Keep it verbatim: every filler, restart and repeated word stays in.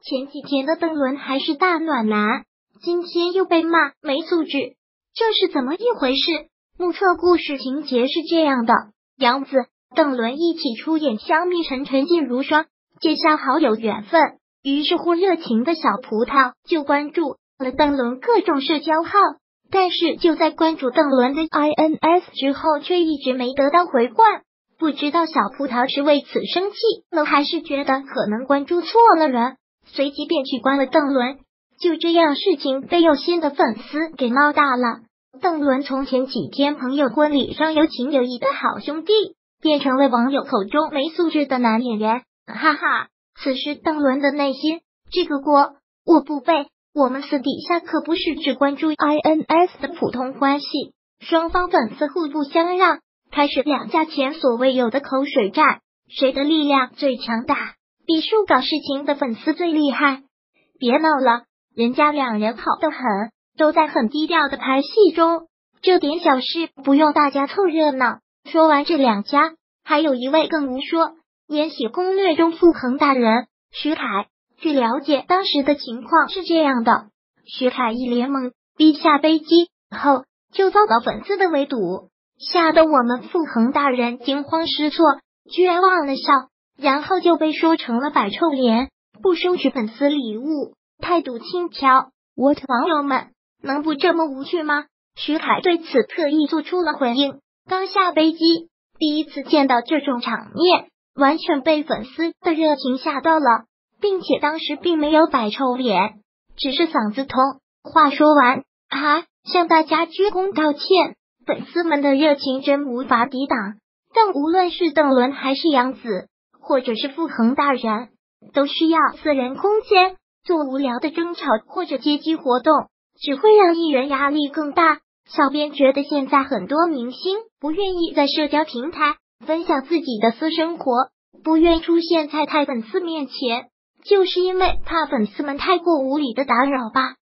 前几天的邓伦还是大暖男，今天又被骂没素质，这是怎么一回事？目测故事情节是这样的：杨紫、邓伦一起出演香蜜沉沉烬如霜，结下好友缘分。于是乎，热情的小葡萄就关注了邓伦各种社交号，但是就在关注邓伦的 I N S 之后，却一直没得到回灌。不知道小葡萄是为此生气呢，还是觉得可能关注错了人，随即便去关了邓伦。就这样，事情被有心的粉丝给闹大了。邓伦从前几天朋友婚礼上有情有义的好兄弟，变成了网友口中没素质的男演员，哈哈。此时邓伦的内心，这个锅我不背，我们私底下可不是只关注 I N S 的普通关系。双方粉丝互不相让，开始两家前所未有的口水战，谁的力量最强大，比数搞事情的粉丝最厉害。别闹了，人家两人好得很，都在很低调的拍戏中，这点小事不用大家凑热闹。说完这两家，还有一位更无说。延禧攻略中傅恒大人徐凯，据了解当时的情况是这样的：徐凯一连猛逼下飞机后，就遭到粉丝的围堵，吓得我们傅恒大人惊慌失措，居然忘了笑，然后就被说成了摆臭脸，不收取粉丝礼物，态度轻佻。我网友们能不这么无趣吗？徐凯对此特意做出了回应，刚下飞机，第一次见到这种场面，完全被粉丝的热情吓到了，并且当时并没有摆臭脸，只是嗓子痛。话说完，还向大家鞠躬道歉。粉丝们的热情真无法抵挡。但无论是邓伦还是杨紫，或者是傅恒大人，都需要私人空间，做无聊的争吵或者接机活动，只会让艺人压力更大。小编觉得现在很多明星不愿意在社交平台分享自己的私生活，不愿出现在太粉丝面前，就是因为怕粉丝们太过无理的打扰吧。